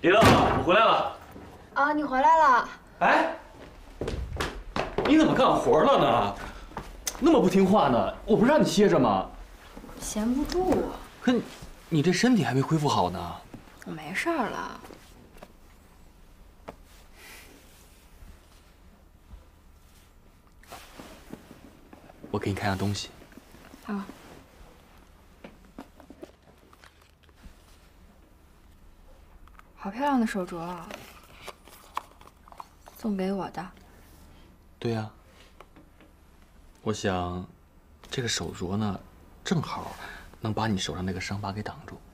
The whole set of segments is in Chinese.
李乐，我回来了。 啊，你回来了。 哎，你怎么干活了呢？那么不听话呢？我不是让你歇着吗？ 闲不住我。 可你这身体还没恢复好呢。 我没事儿了。 我给你看样东西。 啊。好漂亮的手镯啊！送给我的。 对呀。我想，这个手镯呢，正好能把你手上那个伤疤给挡住。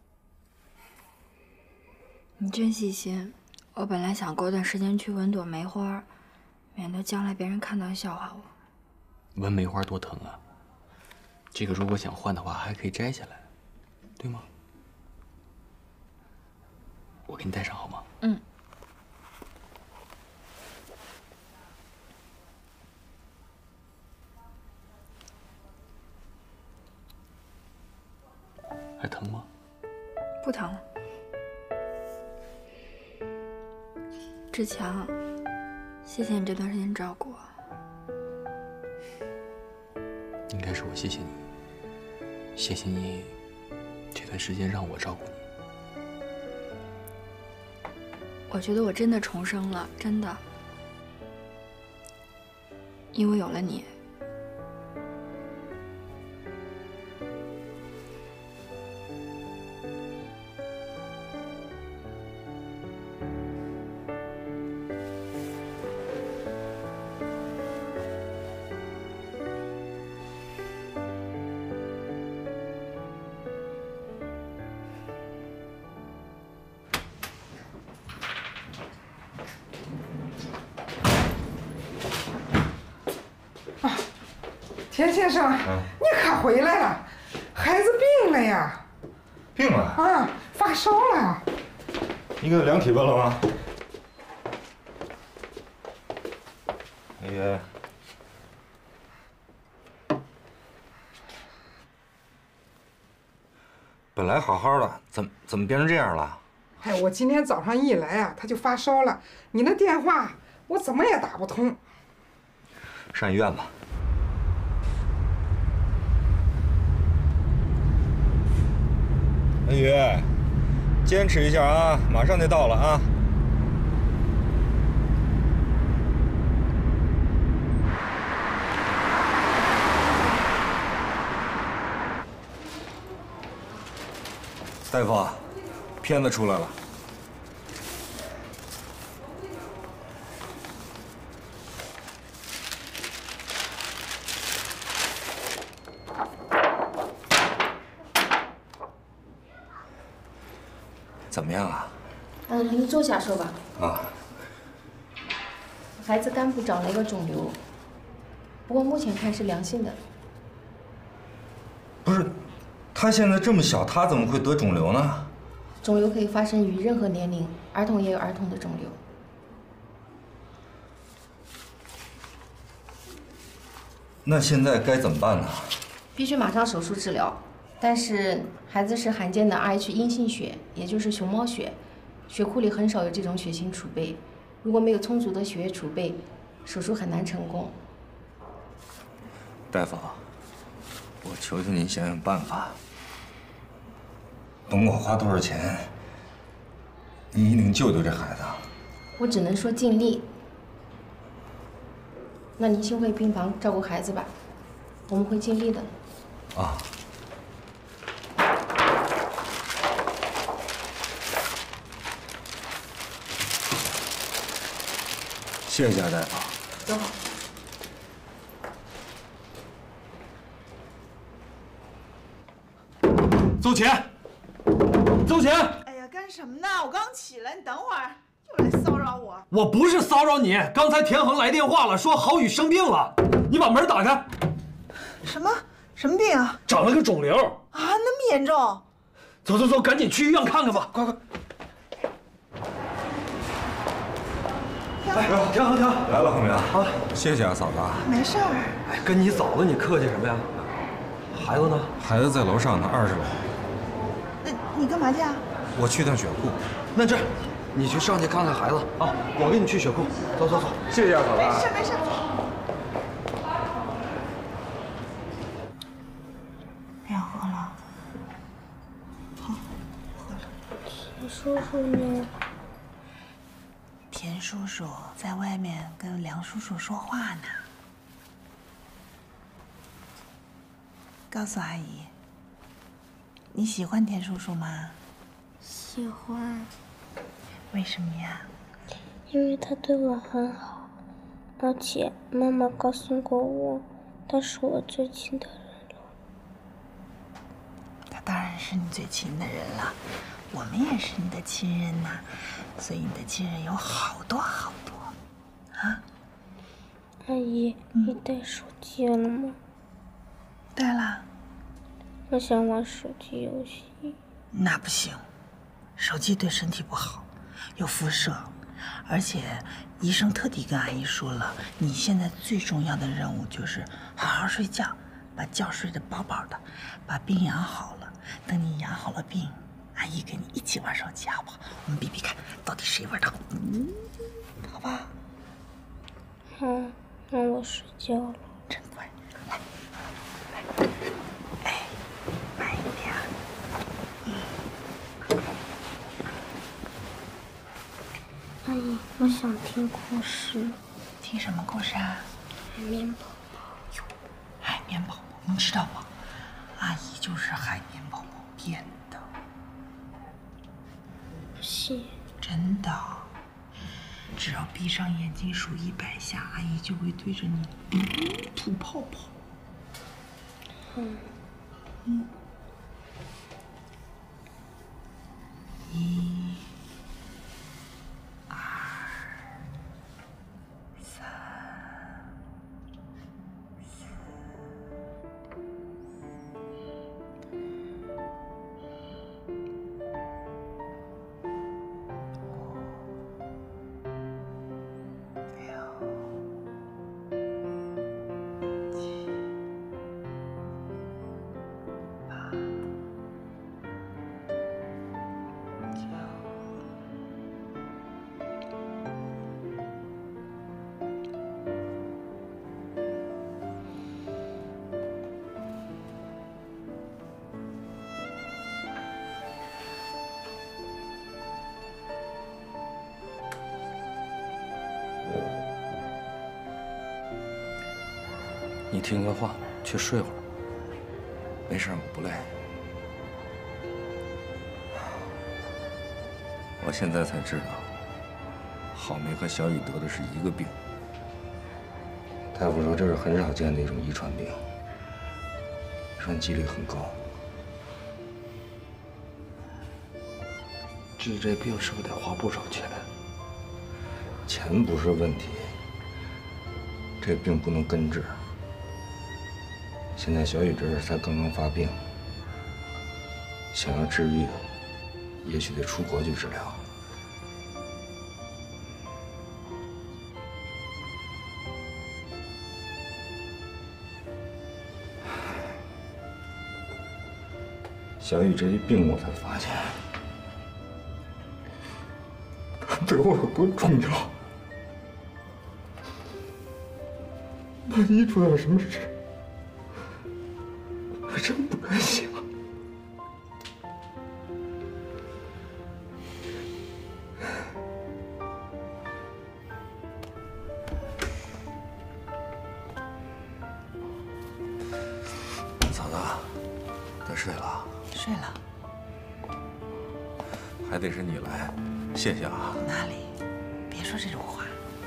你真细心。我本来想过段时间去闻朵梅花，免得将来别人看到笑话我。 闻梅花多疼啊！这个如果想换的话，还可以摘下来，对吗？我给你戴上好吗？ 嗯。 还疼吗？ 不疼了。志强，谢谢你这段时间照顾我。 应该是我谢谢你，谢谢你这段时间让我照顾你。 我觉得我真的重生了，真的，因为有了你。 田先生，你可回来了，孩子病了呀！ 病了啊，发烧了。 你给他量体温了吗？哎呀，本来好好的，怎么变成这样了？ 哎，我今天早上一来啊，他就发烧了。你那电话我怎么也打不通。 上医院吧。恩宇，坚持一下啊，马上就到了啊。大夫，片子出来了。怎么样啊？ 您坐下说吧。 啊。 孩子肝部长了一个肿瘤，不过目前看是良性的。 不是，他现在这么小，他怎么会得肿瘤呢？ 肿瘤可以发生于任何年龄，儿童也有儿童的肿瘤。 那现在该怎么办呢？ 必须马上手术治疗。但是孩子是罕见的 Rh 阴性血，也就是熊猫血，血库里很少有这种血型储备。如果没有充足的血液储备，手术很难成功。 大夫，我求求您想想办法，甭管花多少钱，您一定救救这孩子。 我只能说尽力。那您先回病房照顾孩子吧，我们会尽力的。 啊。谢谢大夫。 走好。 邹钱，邹钱！ 哎呀，干什么呢？我刚起来，你等会儿又来骚扰我。 我不是骚扰你，刚才田恒来电话了，说郝宇生病了，你把门打开。 什么病啊？ 长了个肿瘤啊，那么严重？ 走，赶紧去医院看看吧，快！哎，田恒来了，恒明啊， 谢谢啊，嫂子。 没事儿。 哎，跟你嫂子你客气什么呀？孩子呢？ 孩子在楼上呢，20楼。 你干嘛去啊？ 我去趟血库。 那这样，你去上去看看孩子啊，我跟你去雪库。走走走，谢谢啊，嫂子。 没事没事。 不要喝了。好，喝了。 田叔叔呢？ 田叔叔在外面跟梁叔叔说话呢。告诉阿姨，你喜欢田叔叔吗？ 喜欢。 为什么呀？ 因为他对我很好，而且妈妈告诉过我，他是我最亲的人了。 他当然是你最亲的人了，我们也是你的亲人呐，所以你的亲人有好多好多，啊？ 阿姨，你带手机了吗？ 带了。 我想玩手机游戏。 那不行，手机对身体不好，有辐射。而且医生特地跟阿姨说了，你现在最重要的任务就是好好睡觉，把觉睡得饱饱的，把病养好了。等你养好了病，阿姨跟你一起玩手机，好不好？我们比比看，到底谁玩的好，好吧？ 好，那我睡觉了。 真乖，来，哎，慢一点。 阿姨，我想听故事。 听什么故事啊？ 海绵宝宝。 哟，海绵宝宝，你知道吗？阿姨就是海绵宝宝变的。 不信。 真的。只要闭上眼睛数100下，阿姨就会对着你吐泡泡。1、2、3、 你听个话，去睡会儿。没事，我不累。我现在才知道，郝梅和小雨得的是一个病。大夫说这是很少见的一种遗传病，遗传几率很高。治这病是不是得花不少钱？钱不是问题，这病不能根治。现在小雨这才刚刚发病，想要治愈，也许得出国去治疗。小雨这一病，我才发现他对我有多重要。万一出点什么事，我真不敢想。嫂子，该睡了。 睡了。 还得是你来，谢谢啊。 哪里？别说这种话。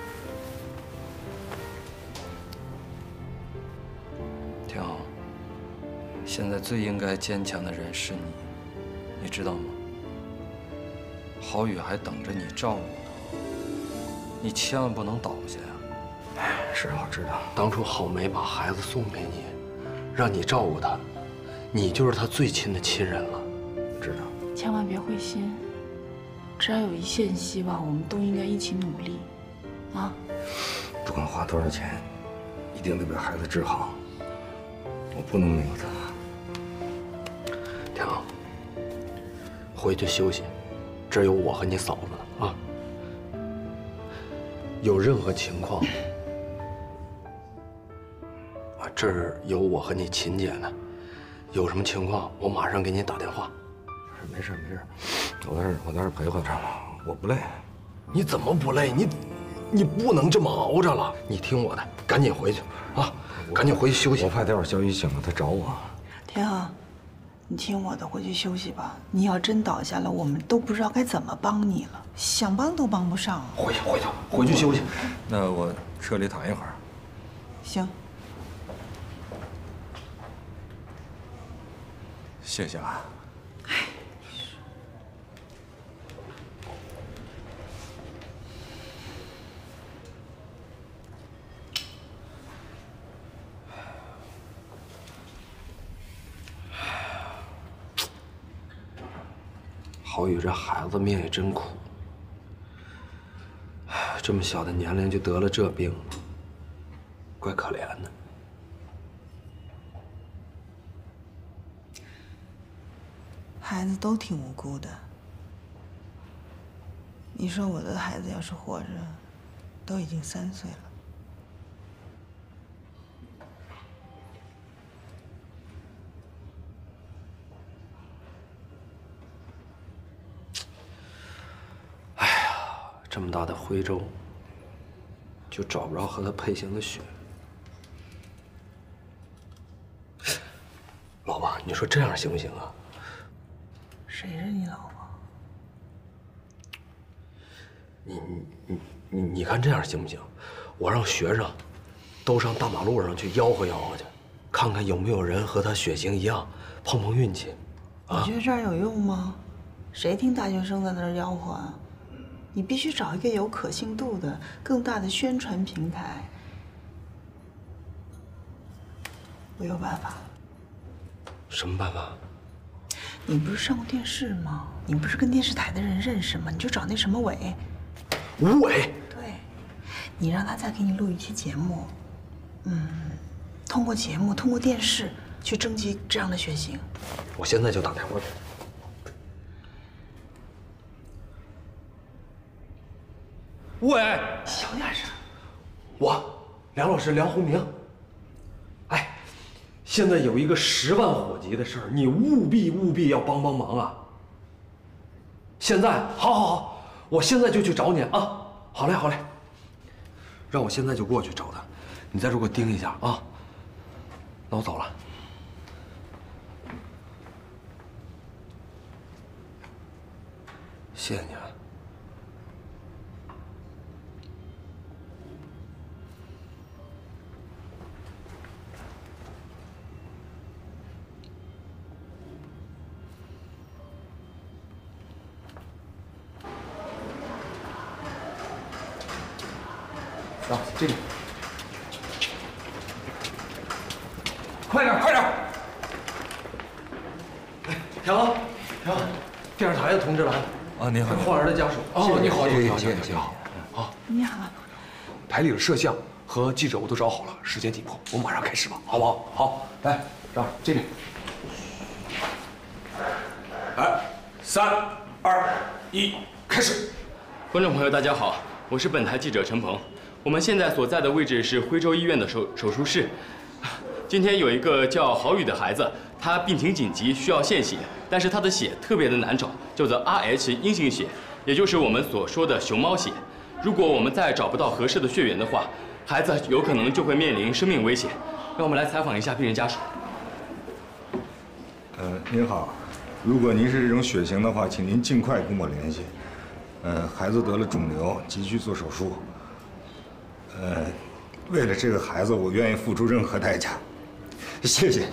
挺好。现在最应该坚强的人是你，你知道吗？郝宇还等着你照顾呢，你千万不能倒下呀。是，我知道。当初郝梅把孩子送给你，让你照顾他，你就是他最亲的亲人了。知道。 千万别灰心，只要有一线希望，我们都应该一起努力，啊！ 不管花多少钱，一定得把孩子治好。我不能没有他。挺好，回去休息， 这儿有我和你嫂子呢啊。有任何情况啊，这儿有我和你秦姐呢。有什么情况，我马上给你打电话。 没事，我在这陪陪他，我不累。 你怎么不累？你不能这么熬着了。你听我的，赶紧回去啊，赶紧回去休息。 我怕待会儿小雨醒了，他找我。 天啊，你听我的，回去休息吧。你要真倒下了，我们都不知道该怎么帮你了，想帮都帮不上。 回去休息。 那我车里躺一会儿。 行。 谢谢啊。 郝宇这孩子命也真苦，这么小的年龄就得了这病，怪可怜的。 孩子都挺无辜的。你说我的孩子要是活着，都已经3岁了。 哎呀，这么大的徽州，就找不着和他配型的血。老婆，你说这样行不行啊？ 谁是你老婆？ 你看这样行不行？我让学生都上大马路上去吆喝吆喝去，看看有没有人和他血型一样，碰碰运气。 你觉得这样有用吗？谁听大学生在那儿吆喝啊？你必须找一个有可信度的、更大的宣传平台。我有办法。 什么办法？ 你不是上过电视吗？你不是跟电视台的人认识吗？你就找那什么伟， 吴伟。 对，你让他再给你录一期节目，通过节目，通过电视去征集这样的血型。 我现在就打电话。吴伟， 小点声。 梁老师，梁宏明。哎，现在有一个10万火急的事儿，你务必要帮忙啊！现在，好，我现在就去找你啊！好嘞，让我现在就过去找他，你在这给我盯一下啊！那我走了。谢谢你啊。啊，这个，快点！哎，停！电视台的同志来了。 啊，您好， 患儿的家属。哦，你好，你好。好， 你好。 台里的摄像和记者我都找好了，时间紧迫，我马上开始吧，好不好？好，来，这边。来，3、2、1，开始。 观众朋友，大家好，我是本台记者陈鹏。我们现在所在的位置是徽州医院的手术室。今天有一个叫郝宇的孩子，他病情紧急，需要献血，但是他的血特别的难找，叫做 Rh 阴性血，也就是我们所说的熊猫血。如果我们再找不到合适的血源的话，孩子有可能就会面临生命危险。让我们来采访一下病人家属。 您好，如果您是这种血型的话，请您尽快跟我联系。孩子得了肿瘤，急需做手术。为了这个孩子，我愿意付出任何代价。谢谢。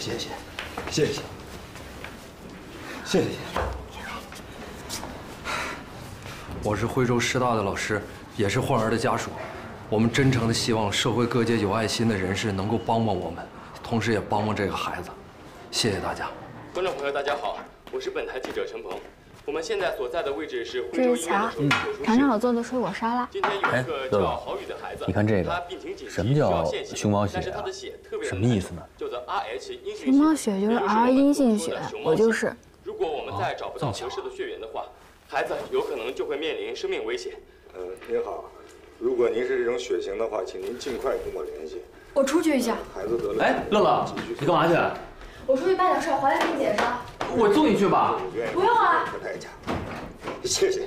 我是徽州师大的老师，也是患儿的家属。我们真诚的希望社会各界有爱心的人士能够帮我们，同时也帮这个孩子。谢谢大家。 观众朋友，大家好，我是本台记者陈鹏。我们现在所在的位置是徽州医院的手术室。 尝尝我做的水果沙拉。 今天有一个叫郝宇的孩子， 你看这个，什么叫熊猫血啊？什么意思呢？ 熊猫血就是 R 阴性血，我就是。 如果我们再找不到合适的血源的话， 孩子有可能就会面临生命危险。 您好，如果您是这种血型的话，请您尽快跟我联系。 我出去一下。 孩子得了。 哎，乐乐，你干嘛去？ 我出去办点事，回来跟你解释。 我送你去吧。 不用啊。 代价。谢谢。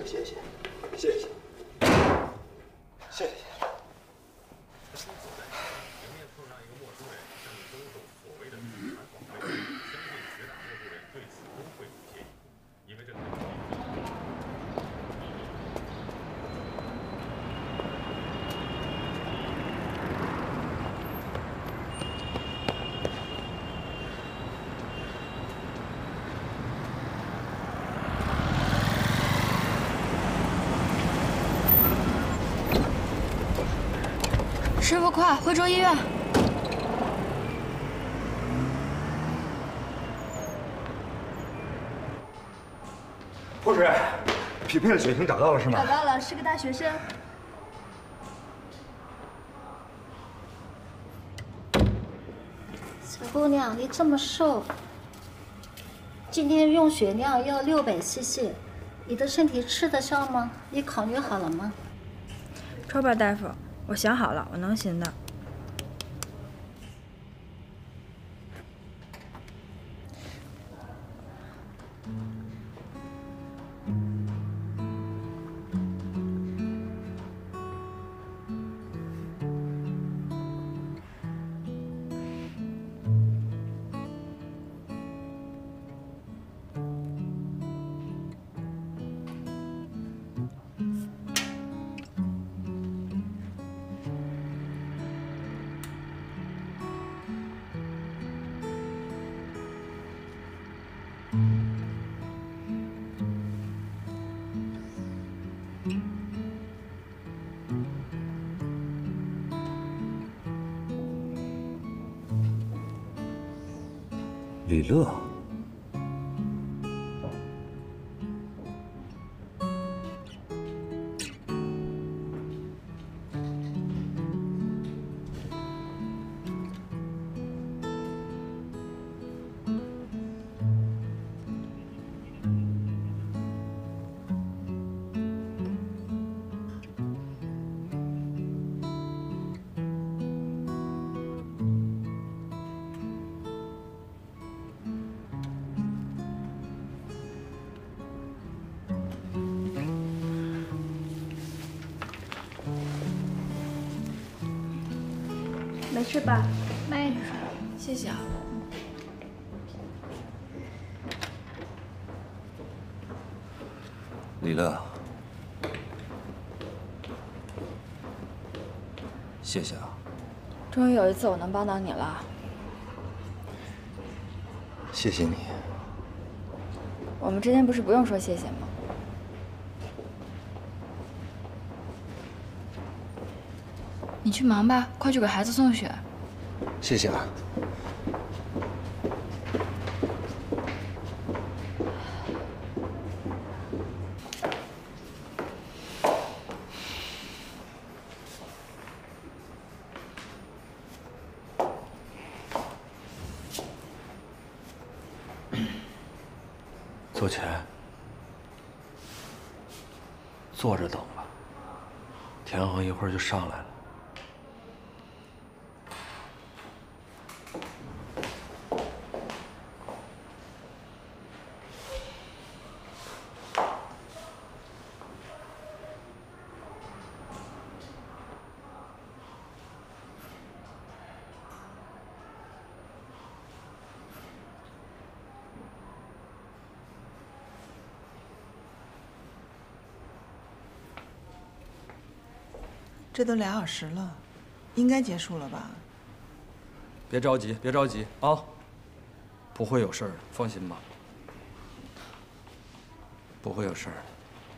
师傅，快，徽州医院！ 护士，匹配的血型找到了是吗？ 找到了，是个大学生。小姑娘，你这么瘦，今天用血量要600cc，你的身体吃得消吗？你考虑好了吗？ 抽吧，大夫。我想好了，我能行的。 李乐， 没事吧？ 没事，谢谢啊。 李乐，谢谢啊。 终于有一次我能帮到你了。 谢谢你。 我们之间不是不用说谢谢吗？你去忙吧，快去给孩子送血。 谢谢啊。 左乾，坐着等吧，田恒一会儿就上来了。 这都2小时了，应该结束了吧？ 别着急，别着急啊，不会有事儿的，放心吧，不会有事儿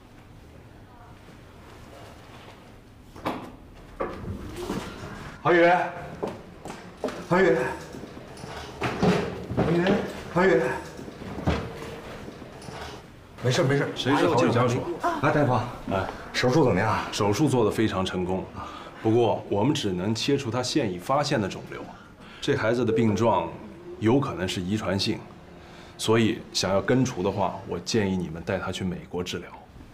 的。 航宇，航宇，航宇， 没事没事， 谁是郝宇家属？ 啊，大夫，手术怎么样？ 手术做得非常成功，不过我们只能切除他现已发现的肿瘤。这孩子的病状有可能是遗传性，所以想要根除的话，我建议你们带他去美国治疗。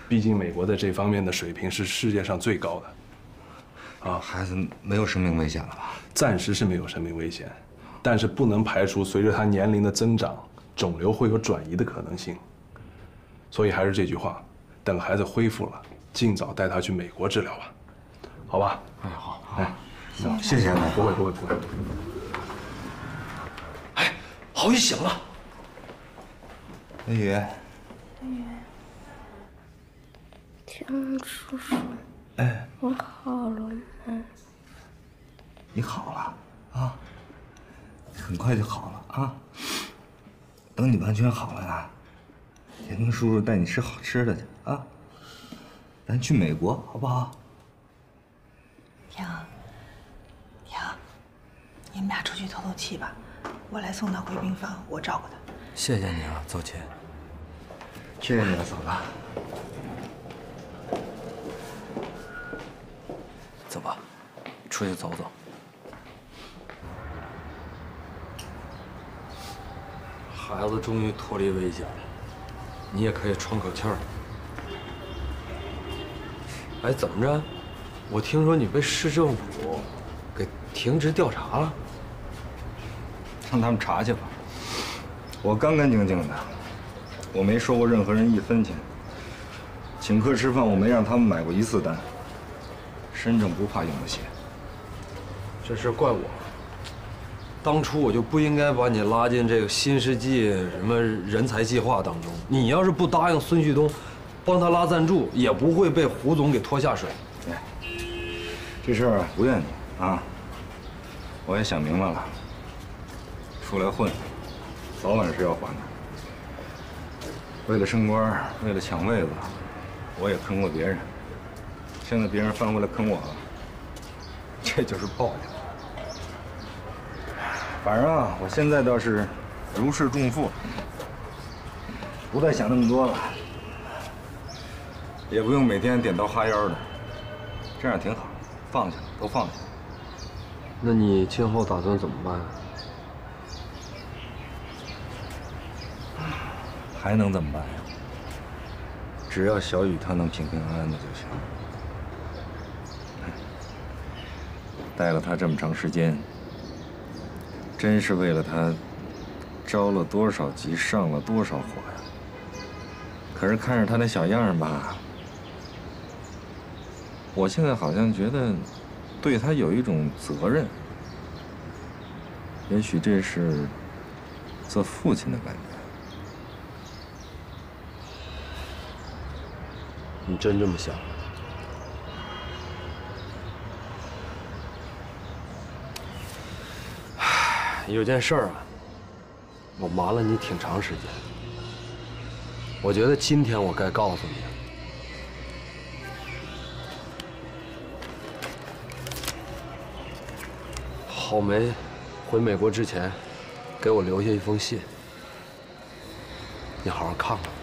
毕竟美国的这方面的水平是世界上最高的。 孩子没有生命危险了吧？ 暂时是没有生命危险，但是不能排除随着他年龄的增长，肿瘤会有转移的可能性。所以还是这句话，等孩子恢复了，尽早带他去美国治疗吧，好吧？ 哎，好， 哎， 行，谢谢你。 不会。 哎，郝宇醒了。 文宇。 天恒叔叔。 哎， 我好了吗？ 你好了啊，很快就好了啊。等你完全好了呀，田恒叔叔带你吃好吃的去啊。咱去美国好不好？ 婷，你们俩出去透透气吧，我来送她回病房，我照顾她。 谢谢你啊，邹琴。 谢谢你啊，嫂子。 走吧，出去走走。孩子终于脱离危险了，你也可以喘口气儿。哎，怎么着？我听说你被市政府给停职调查了。 让他们查去吧，我干干净净的，我没收过任何人1分钱。请客吃饭，我没让他们买过1次单。身正不怕影子斜。 这事怪我，当初我就不应该把你拉进这个新世纪什么人才计划当中。你要是不答应孙旭东，帮他拉赞助，也不会被胡总给拖下水。 哎，这事儿不怨你啊，我也想明白了，出来混，早晚是要还的。为了升官，为了抢位子，我也坑过别人。现在别人翻过来坑我了，这就是报应。反正啊，我现在倒是如释重负，不再想那么多了，也不用每天点刀哈腰的，这样挺好，放下了，都放下了。 那你今后打算怎么办？ 还能怎么办呀？只要小雨她能平平安安的就行。带了她这么长时间，真是为了她着了多少急，上了多少火呀！可是看着她那小样儿吧，我现在好像觉得对她有一种责任。也许这是做父亲的感觉。 你真这么想？有件事儿啊，我瞒了你挺长时间。我觉得今天我该告诉你了。郝梅回美国之前，给我留下一封信，你好好看看。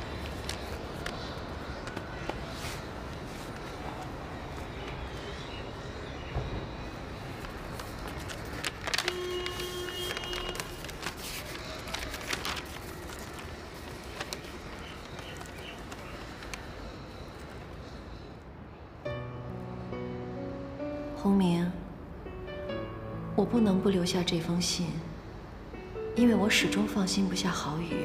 洪明，我不能不留下这封信，因为我始终放心不下郝宇。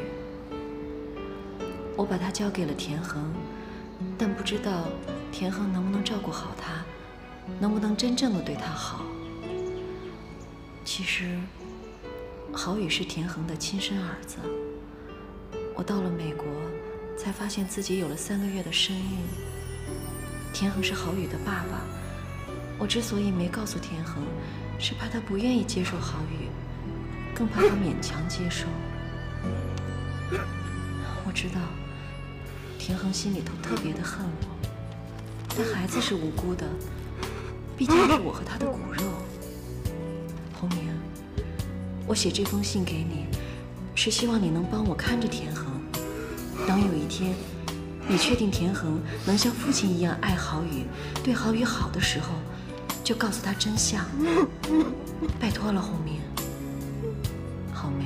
我把他交给了田恒，但不知道田恒能不能照顾好他，能不能真正的对他好。其实，郝宇是田恒的亲生儿子。我到了美国，才发现自己有了3个月的身孕。田恒是郝宇的爸爸。我之所以没告诉田恒，是怕他不愿意接受郝宇，更怕他勉强接受。我知道，田恒心里头特别的恨我，但孩子是无辜的，毕竟是我和他的骨肉。洪明，我写这封信给你，是希望你能帮我看着田恒，等有一天，你确定田恒能像父亲一样爱郝宇，对郝宇好的时候，就告诉他真相。拜托了，洪明。郝梅。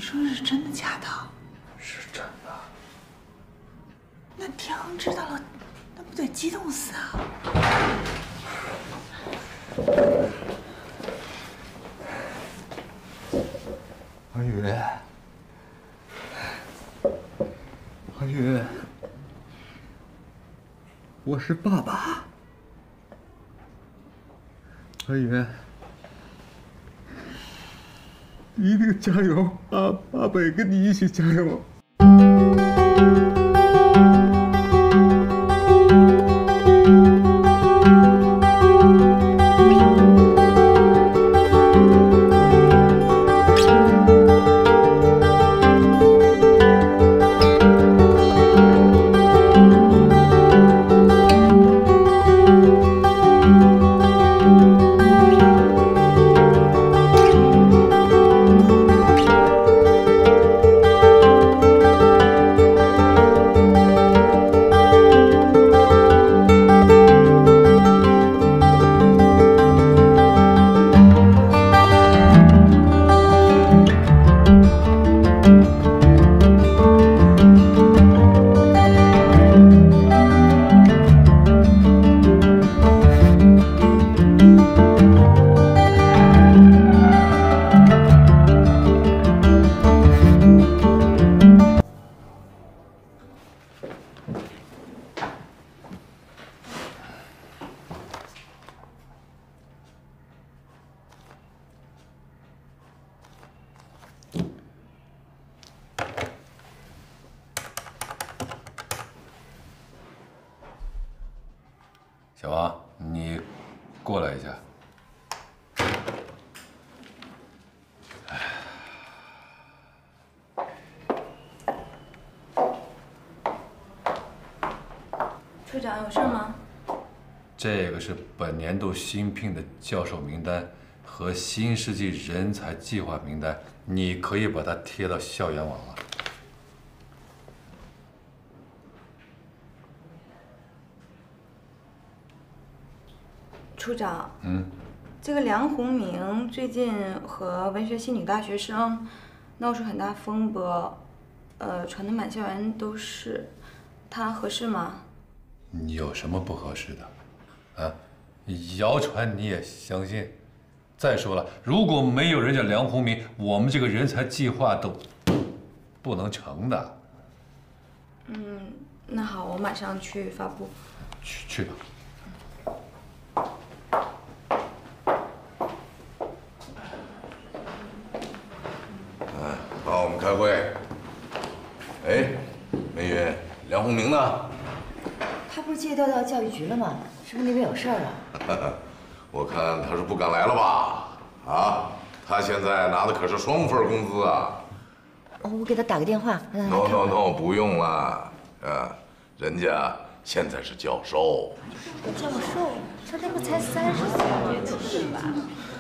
说的是真的假的？ 是真的。 那天恒知道了，那不得激动死啊！ 阿宇，阿宇，我是爸爸。阿宇，一定加油！爸爸也跟你一起加油。 小王，你过来一下。 处长有事吗？ 这个是本年度新聘的教授名单和新世纪人才计划名单，你可以把它贴到校园网了。 处长，这个梁鸿明最近和文学系女大学生闹出很大风波，传的满校园都是，他合适吗？ 你有什么不合适的？啊，谣传你也相信？再说了，如果没有人家梁鸿明，我们这个人才计划都不能成的。 那好，我马上去发布。 去吧。 好，我们开会。哎，梅云，梁鸿明呢？ 他不是借调到教育局了吗？是不是那边有事儿啊？ 我看他是不敢来了吧？啊，他现在拿的可是双份工资啊！ 哦，我给他打个电话，让他来看。 No， 不用了，人家现在是教授。 教授，他那不才30岁，对吧？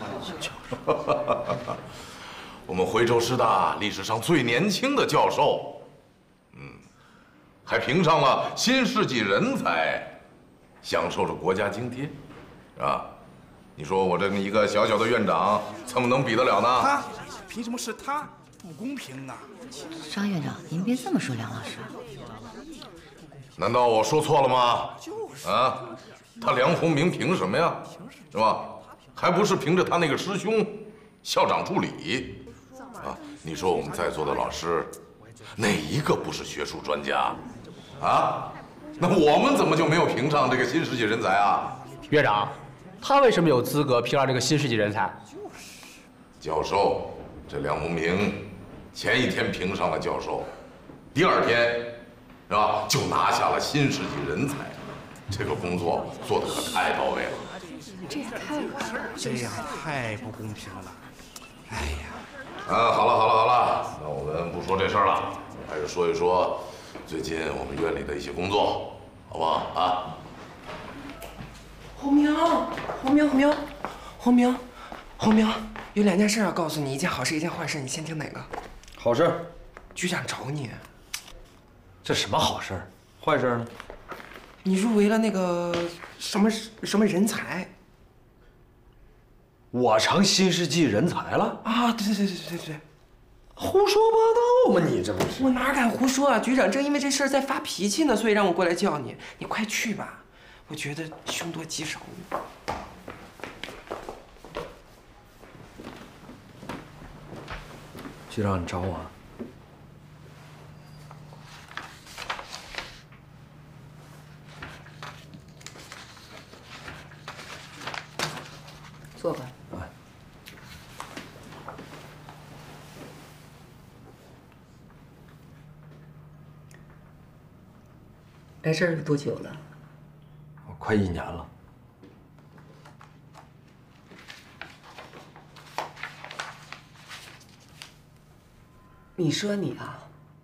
我们徽州师大历史上最年轻的教授，还评上了新世纪人才，享受着国家津贴，啊，你说我这么一个小小的院长，怎么能比得了呢？ 他凭什么是他？不公平啊！ 张院长，您别这么说梁老师。 难道我说错了吗？啊，他梁鸿明凭什么呀？是吧？还不是凭着他那个师兄，校长助理。 啊，你说我们在座的老师，哪一个不是学术专家？啊，那我们怎么就没有评上这个新世纪人才啊？ 院长，他为什么有资格评上这个新世纪人才？ 教授，这梁鸿明前一天评上了教授，第二天是吧就拿下了新世纪人才，这个工作做得可太到位了。 这也太不是， 这样太不公平了。哎呀。 好了，那我们不说这事儿了，还是说一说最近我们院里的一些工作，好不好啊？ 鸿明，有2件事要告诉你，一件好事，一件坏事，你先听哪个？ 好事， 局长找你。 这什么好事？坏事呢？ 你入围了那个什么人才。 我成新世纪人才了啊！对， 胡说八道嘛！你这不是？ 我哪敢胡说啊，局长，正因为这事儿在发脾气呢，所以让我过来叫你。你快去吧，我觉得凶多吉少。 局长，你找我啊？ 坐吧。来这儿有多久了？ 快1年了。 你说你啊，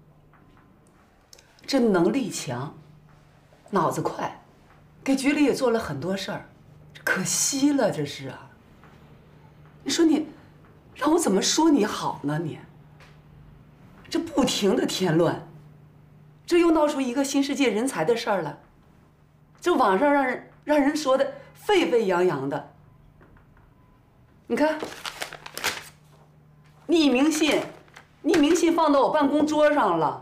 这能力强，脑子快，给局里也做了很多事儿，可惜了这是啊。你说你，让我怎么说你好呢？你这不停的添乱。这又闹出一个新世界人才的事儿了，这网上让人说的沸沸扬扬的。你看，匿名信放到我办公桌上了。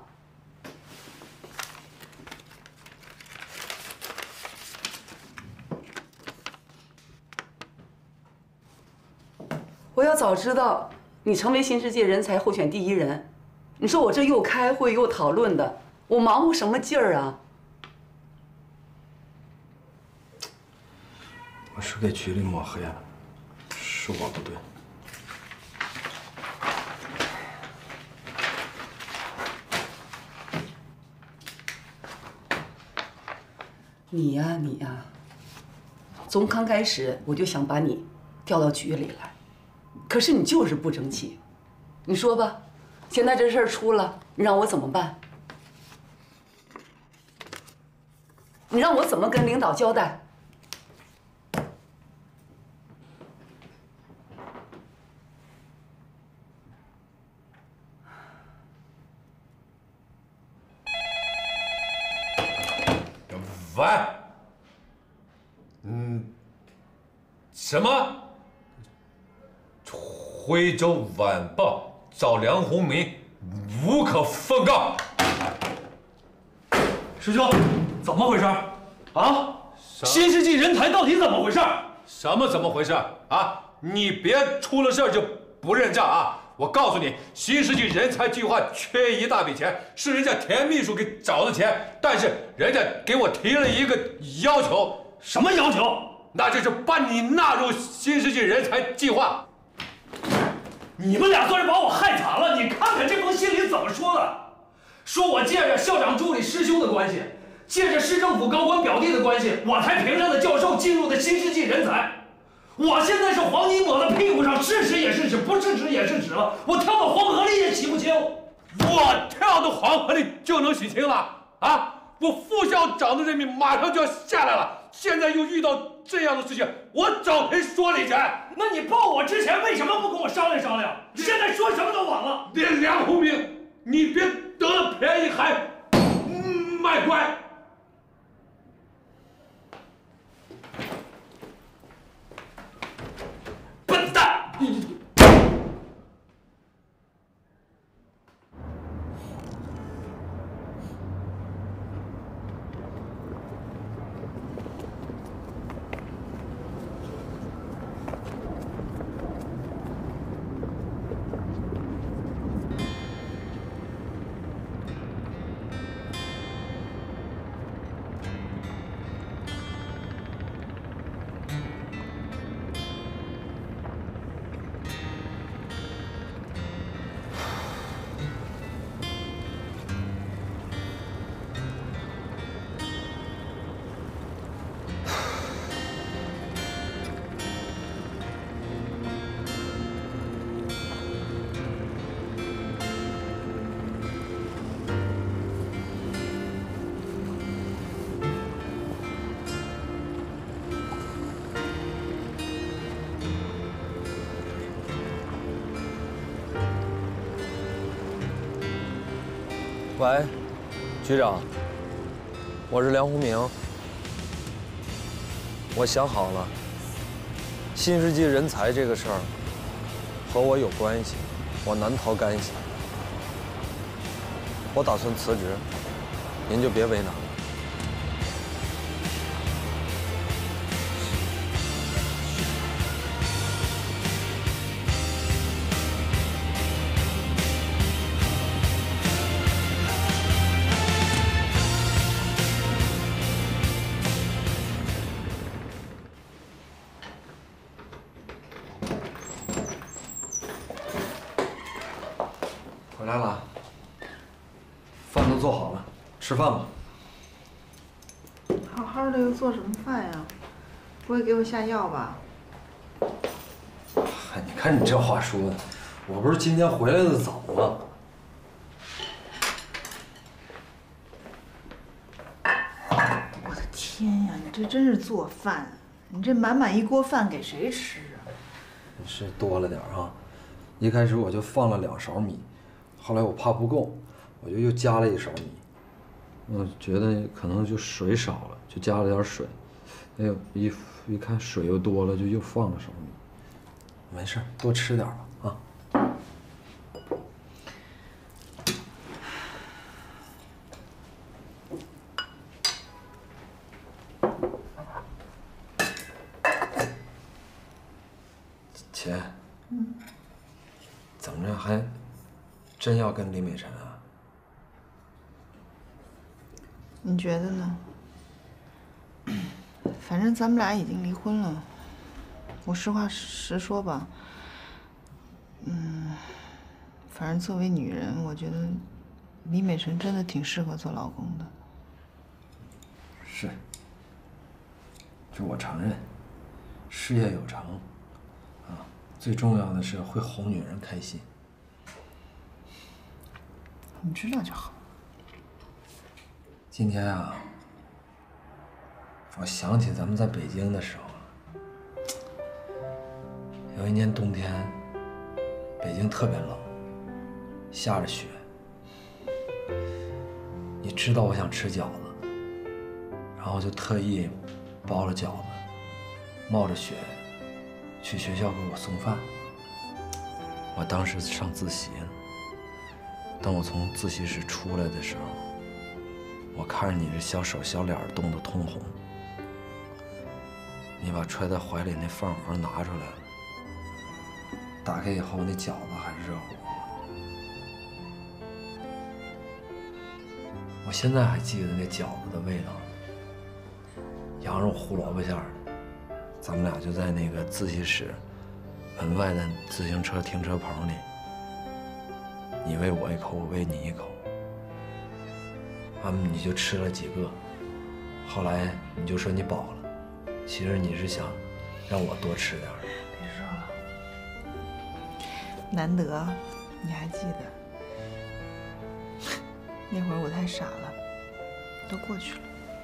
我要早知道你成为新世界人才候选第1人，你说我这又开会又讨论的。我忙活什么劲儿啊！ 我是给局里抹黑了，是我不对。 你呀，从刚开始我就想把你调到局里来，可是你就是不争气。你说吧，现在这事儿出了，你让我怎么办？你让我怎么跟领导交代？ 喂，什么？徽州晚报找梁鸿明，无可奉告。 师兄，怎么回事？啊？新世纪人才到底怎么回事？ 什么怎么回事啊？你别出了事儿就不认账啊！我告诉你，新世纪人才计划缺一大笔钱，是人家田秘书给找的钱，但是人家给我提了一个要求。 什么要求？ 那就是把你纳入新世纪人才计划。 你们俩算是把我害惨了！你看看这封信里怎么说的，说我借着校长助理师兄的关系，借着市政府高官表弟的关系，我才评上的教授，进入的新世纪人才。我现在是黄泥抹在屁股上，是屎也是屎，不是屎也是屎了。我跳到黄河里也洗不清。 我跳到黄河里就能洗清了啊！我副校长的任命马上就要下来了，现在又遇到这样的事情，我找谁说理去？ 那你报我之前为什么不跟我商量商量？现在说什么都晚了。 梁鸿明，你别得了便宜还卖乖。 笨蛋！ 喂，局长，我是梁鸿明。我想好了，新世纪人才这个事儿和我有关系，我难逃干系。 我打算辞职，您就别为难了。 回来了，饭都做好了，吃饭吧。 好好的又做什么饭呀？不会给我下药吧？ 嗨，你看你这话说的，我不是今天回来的早吗？ 我的天呀，你这真是做饭，你这满满一锅饭给谁吃啊？ 是多了点啊，一开始我就放了2勺米，后来我怕不够，我就又加了1勺米。我觉得可能就水少了，就加了点水。哎呦，一看水又多了，就又放了勺米。没事，多吃点吧啊。姐，怎么着还真要跟李美辰啊？ 你觉得呢？反正咱们俩已经离婚了，我实话实说吧，反正作为女人，我觉得李美辰真的挺适合做老公的。 是，这我承认，事业有成，啊，最重要的是会哄女人开心。 你知道就好。 今天啊，我想起咱们在北京的时候了。有一年冬天，北京特别冷，下着雪。你知道我想吃饺子，然后就特意包了饺子，冒着雪去学校给我送饭。我当时上自习呢，等我从自习室出来的时候，我看着你这小手小脸冻得通红，你把揣在怀里那饭盒拿出来了，打开以后那饺子还是热乎乎的。我现在还记得那饺子的味道呢，羊肉胡萝卜馅儿的。咱们俩就在那个自习室门外的自行车停车棚里，你喂我一口，我喂你一口。你就吃了几个，后来你就说你饱了，其实你是想让我多吃点。 别说了，难得你还记得，那会儿我太傻了，都过去了。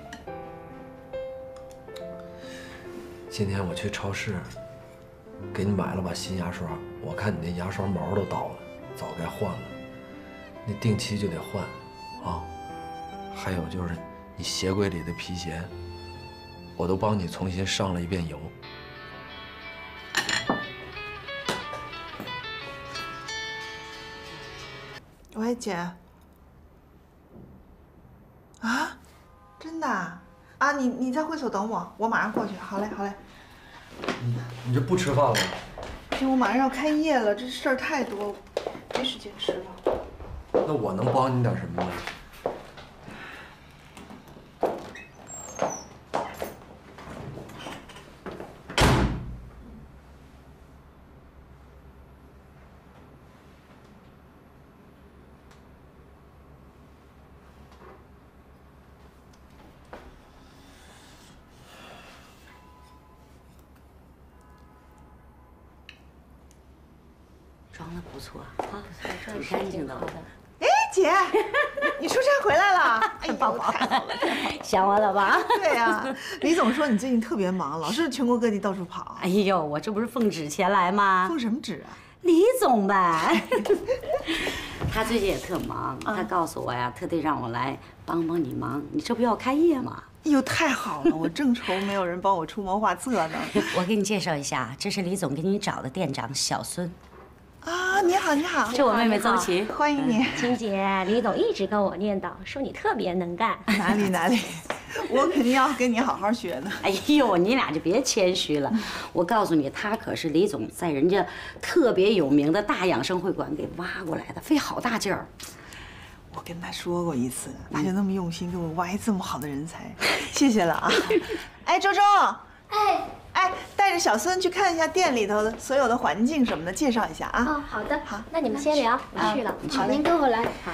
今天我去超市，给你买了把新牙刷，我看你那牙刷毛都倒了，早该换了，那定期就得换，啊。还有就是你鞋柜里的皮鞋，我都帮你重新上了一遍油。 喂，姐。啊，真的啊？你在会所等我，我马上过去。好嘞，好嘞。 你这不吃饭了？ 不行，我马上要开业了，这事儿太多，没时间吃了。 那我能帮你点什么吗？ 装的不错啊，挺干净的。 哎，姐，你出差回来了？哎呦，太好了， 想我了吧？ 对呀，李总说你最近特别忙，老是全国各地到处跑。 哎呦，我这不是奉旨前来吗？ 奉什么旨啊？ 李总呗。他最近也特忙，他告诉我呀，特地让我来帮帮你忙。你这不要开业吗？ 哎呦，太好了！我正愁没有人帮我出谋划策呢。 我给你介绍一下，这是李总给你找的店长小孙。 啊，您好，你好， 这我妹妹周琦， 欢迎你。 青姐，李总一直跟我念叨，说你特别能干。 哪里，我肯定要跟你好好学的。 哎呦，你俩就别谦虚了。我告诉你，他可是李总在人家特别有名的大养生会馆给挖过来的，费好大劲儿。 我跟他说过一次，他就那么用心给我挖一这么好的人才，谢谢了啊。哎，周周，哎，带着小孙去看一下店里头的所有的环境什么的，介绍一下啊。 哦，好的，好，那你们先聊，我去了。 好， 您跟我来。好。